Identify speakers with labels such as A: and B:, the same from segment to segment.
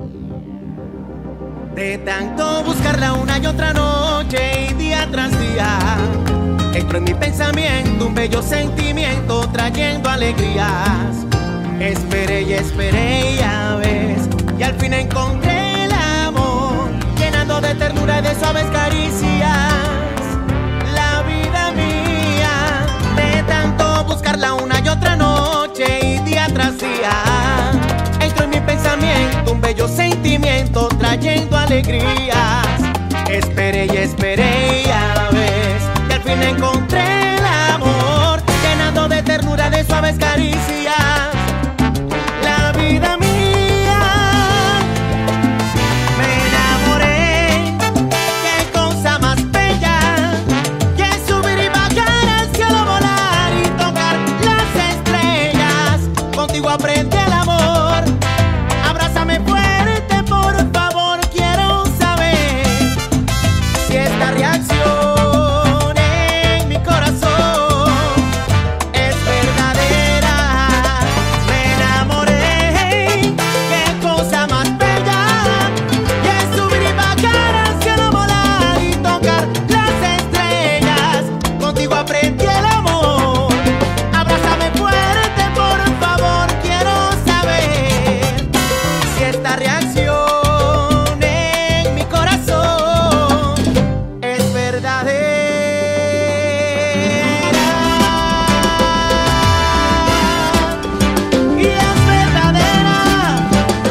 A: De tanto buscarla una y otra noche y día tras día, entró en mi pensamiento un bello sentimiento trayendo alegrías. Esperé y ya ves, y al fin encontré el amor, llenando de ternura y de suaves caricias la vida mía. De tanto buscarla una y otra noche y día tras día, entró en mi pensamiento un bello sentimiento trayendo alegrías. Esperé y ya ves, y al fin encontré el amor, llenando de ternura, de suaves caricias la vida mía. Me enamoré, qué cosa más bella, que subir y bajar al cielo, volar y tocar las estrellas. Contigo aprendí el amor. Abrázame fuerte, por favor, quiero saber si esta reacción en mi corazón es verdadera. Me enamoré, qué cosa más bella, y es subir y bajar al cielo, volar y tocar las estrellas. Contigo aprendí el amor. Abrázame fuerte, por favor, quiero saber si esta reacción en mi corazón es verdadera. Y es verdadera.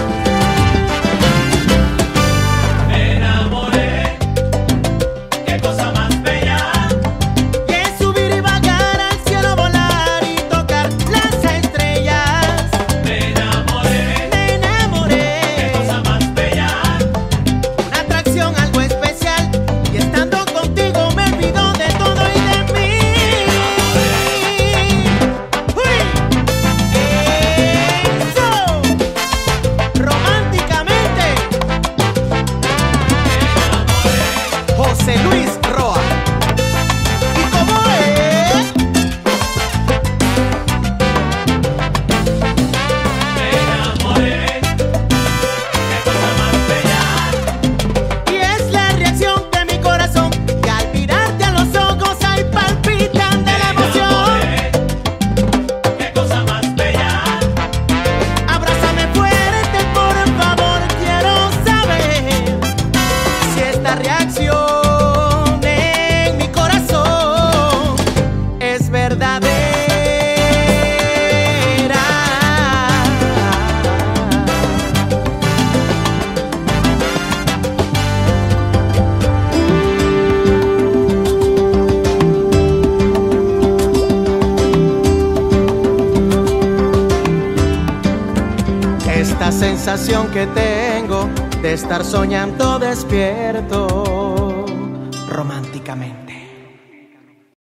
B: Me enamoré, qué cosa más bella.
A: Y es subir y bajar al cielo, volar y tocar las estrellas.
B: Me enamoré, qué cosa más bella.
A: Una atracción, algo especial, y estando contigo me olvido de todo y de mí. ¡Uy! ¡Eso! Románticamente, José Luis Roa. ¿Y cómo es?
B: Me enamoré, qué cosa más bella.
A: Y es la reacción de mi corazón, que al mirarte a los ojos ahí palpitan de la emoción.
B: Qué cosa más bella.
A: Abrázame fuerte, por favor, quiero saber si esta reacción en mi corazón es verdadera. Esta sensación que tengo de estar soñando despierto románticamente.